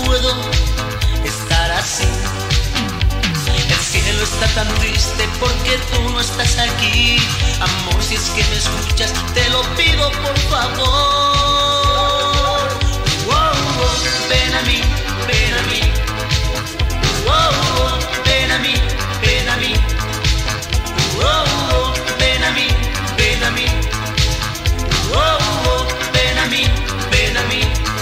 puedo estar así. El cielo está tan triste porque tú no estás aquí. Amor, si es que me escuchas, te lo pido por favor. Oh, oh, ven a mí, ven a mí. Oh, oh, ven a mí, ven a mí. Oh, oh, ven a mí, ven a mí. Oh, oh, ven a mí, ven a mí.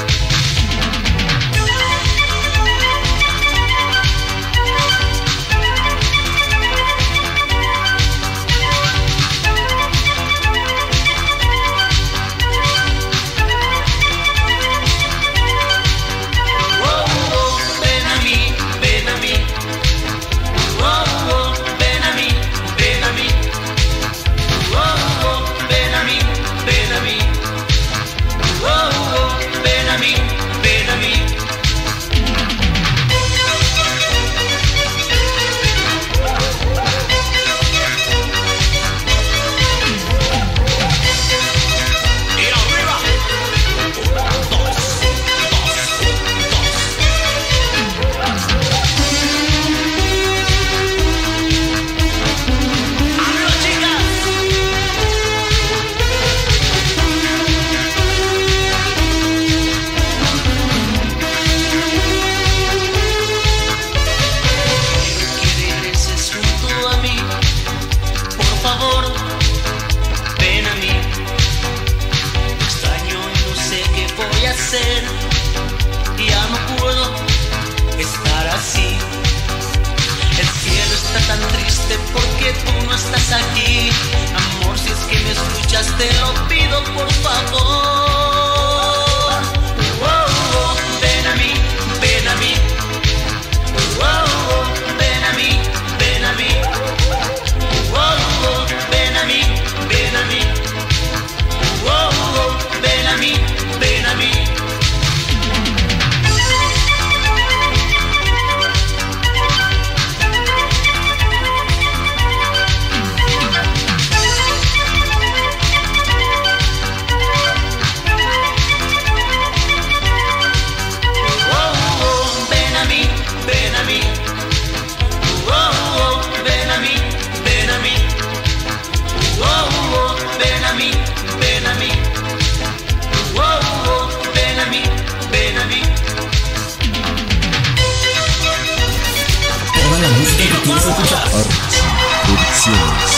Ya no puedo estar así. El cielo está tan triste porque tú no estás aquí. Amor, si es que me escuchas, te lo pido por favor. Oh, oh, ven a mí, ven a mí. Oh, oh, ven a mí, ven a mí. Oh, oh, ven a mí, ven a mí. Oh, oh, ven a mí, ven a mí. Toda la música que quieres escuchar. Archie Producciones.